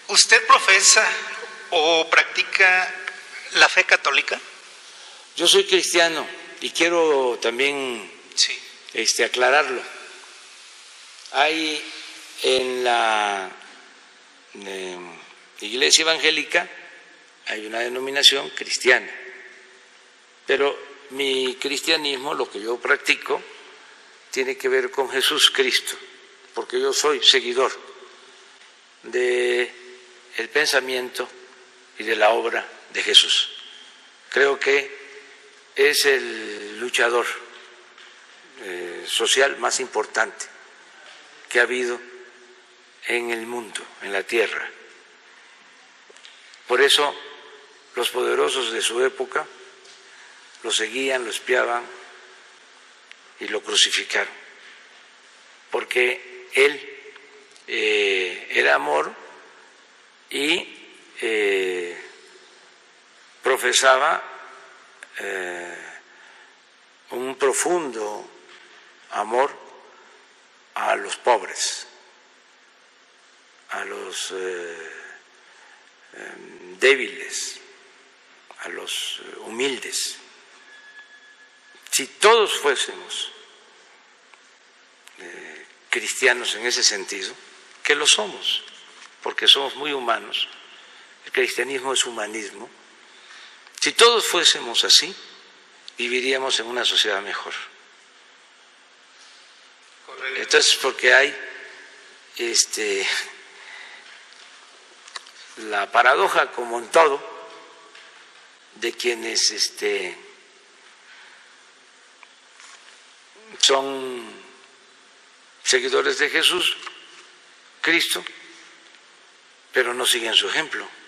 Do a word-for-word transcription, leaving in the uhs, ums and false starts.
¿Usted profesa o practica la fe católica? Yo soy cristiano y quiero también sí. este, aclararlo. Hay en la eh, Iglesia Evangélica, hay una denominación cristiana, pero mi cristianismo, lo que yo practico, tiene que ver con Jesús Cristo, porque yo soy seguidor de el pensamiento y de la obra de Jesús. Creo que es el luchador eh, social más importante que ha habido en el mundo, en la tierra. Por eso los poderosos de su época lo seguían, lo espiaban y lo crucificaron, porque él eh, era amor y eh, profesaba eh, un profundo amor a los pobres, a los eh, eh, débiles, a los humildes. Si todos fuésemos eh, cristianos en ese sentido, que lo somos, porque somos muy humanos, el cristianismo es humanismo, si todos fuésemos así, viviríamos en una sociedad mejor. Entonces, porque hay este, la paradoja, como en todo, de quienes este, son seguidores de Jesús, Cristo, pero no siguen su ejemplo.